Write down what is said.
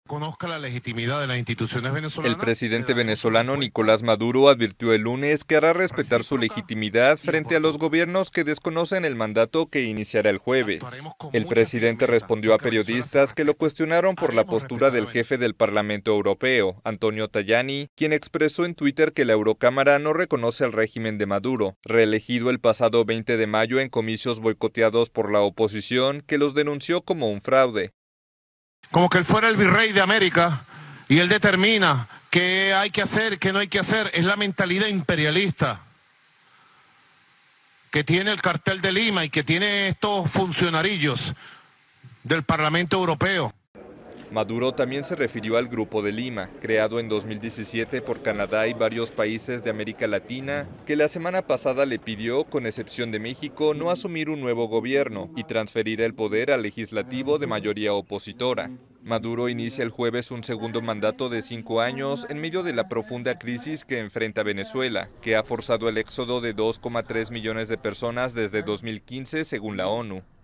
Conozca la legitimidad de las instituciones venezolanas. El presidente venezolano Nicolás Maduro advirtió el lunes que hará respetar su legitimidad frente a los gobiernos que desconocen el mandato que iniciará el jueves. El presidente respondió a periodistas que lo cuestionaron por la postura del jefe del Parlamento Europeo, Antonio Tajani, quien expresó en Twitter que la Eurocámara no reconoce el régimen de Maduro, reelegido el pasado 20 de mayo en comicios boicoteados por la oposición, que los denunció como un fraude. Como que él fuera el virrey de América y él determina qué hay que hacer, qué no hay que hacer. Es la mentalidad imperialista que tiene el cartel de Lima y que tiene estos funcionarillos del Parlamento Europeo. Maduro también se refirió al Grupo de Lima, creado en 2017 por Canadá y varios países de América Latina, que la semana pasada le pidió, con excepción de México, no asumir un nuevo gobierno y transferir el poder al legislativo de mayoría opositora. Maduro inicia el jueves un segundo mandato de 5 años en medio de la profunda crisis que enfrenta Venezuela, que ha forzado el éxodo de 2,3 millones de personas desde 2015 según la ONU.